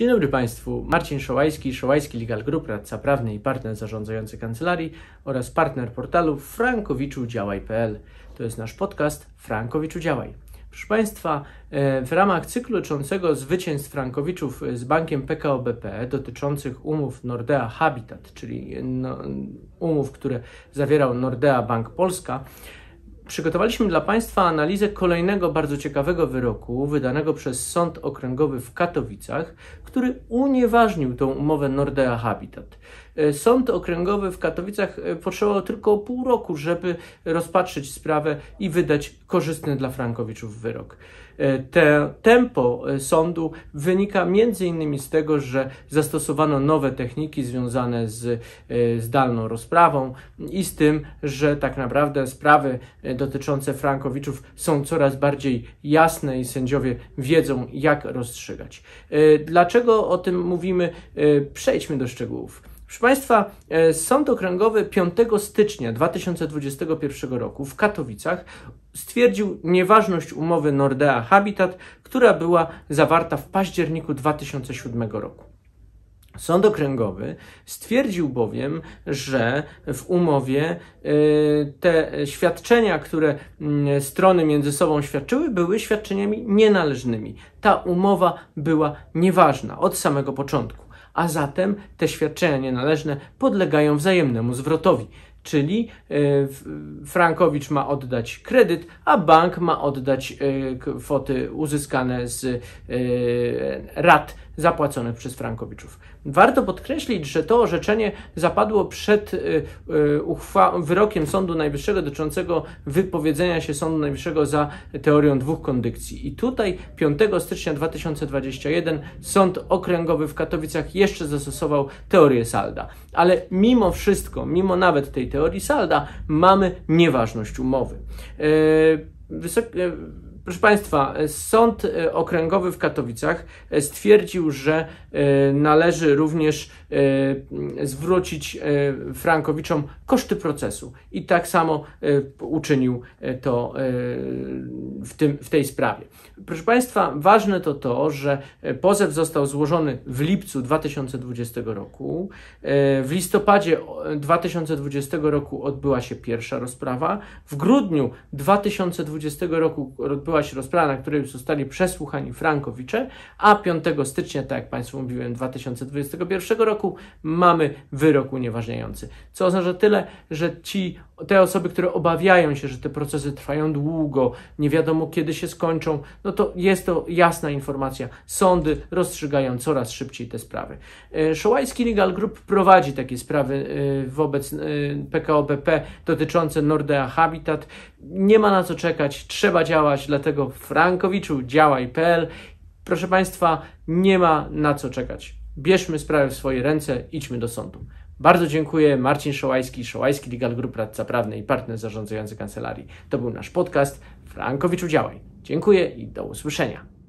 Dzień dobry Państwu, Marcin Szołajski, Szołajski Legal Group, radca prawny i partner zarządzający kancelarii oraz partner portalu frankowiczudziałaj.pl. To jest nasz podcast Frankowiczu Działaj. Proszę Państwa, w ramach cyklu dotyczącego zwycięstw frankowiczów z bankiem PKO BP dotyczących umów Nordea Habitat, czyli umów, które zawierał Nordea Bank Polska, przygotowaliśmy dla Państwa analizę kolejnego bardzo ciekawego wyroku wydanego przez Sąd Okręgowy w Katowicach, który unieważnił tą umowę Nordea Habitat. Sąd Okręgowy w Katowicach potrzebował tylko pół roku, żeby rozpatrzyć sprawę i wydać korzystny dla frankowiczów wyrok. Tempo sądu wynika m.in. z tego, że zastosowano nowe techniki związane z zdalną rozprawą i z tym, że tak naprawdę sprawy dotyczące frankowiczów są coraz bardziej jasne i sędziowie wiedzą, jak rozstrzygać. Dlaczego o tym mówimy? Przejdźmy do szczegółów. Proszę Państwa, Sąd Okręgowy 5 stycznia 2021 roku w Katowicach stwierdził nieważność umowy Nordea Habitat, która była zawarta w październiku 2007 roku. Sąd Okręgowy stwierdził bowiem, że w umowie te świadczenia, które strony między sobą świadczyły, były świadczeniami nienależnymi. Ta umowa była nieważna od samego początku, a zatem te świadczenia nienależne podlegają wzajemnemu zwrotowi. Czyli frankowicz ma oddać kredyt, a bank ma oddać kwoty uzyskane z rat zapłaconych przez frankowiczów. Warto podkreślić, że to orzeczenie zapadło przed wyrokiem Sądu Najwyższego dotyczącego wypowiedzenia się Sądu Najwyższego za teorią dwóch kondykcji. I tutaj 5 stycznia 2021 Sąd Okręgowy w Katowicach jeszcze zastosował teorię salda. Ale mimo wszystko, mimo nawet tej teorii salda, mamy nieważność umowy. Proszę Państwa, Sąd Okręgowy w Katowicach stwierdził, że należy również zwrócić frankowiczom koszty procesu i tak samo uczynił to w tej sprawie. Proszę Państwa, ważne to, że pozew został złożony w lipcu 2020 roku. W listopadzie 2020 roku odbyła się pierwsza rozprawa. W grudniu 2020 roku odbyła się rozprawa, na której zostali przesłuchani frankowicze, a 5 stycznia, tak jak Państwu mówiłem, 2021 roku mamy wyrok unieważniający. Co oznacza tyle, że te osoby, które obawiają się, że te procesy trwają długo, nie wiadomo kiedy się skończą, no to jest to jasna informacja. Sądy rozstrzygają coraz szybciej te sprawy. Szołajski Legal Group prowadzi takie sprawy wobec PKO BP dotyczące Nordea Habitat. Nie ma na co czekać, trzeba działać, dlatego frankowiczudziałaj.pl. Proszę Państwa, nie ma na co czekać. Bierzmy sprawę w swoje ręce, idźmy do sądu. Bardzo dziękuję. Marcin Szołajski, Szołajski Legal Group, radca prawny i partner zarządzający kancelarii. To był nasz podcast Frankowiczu Działaj. Dziękuję i do usłyszenia.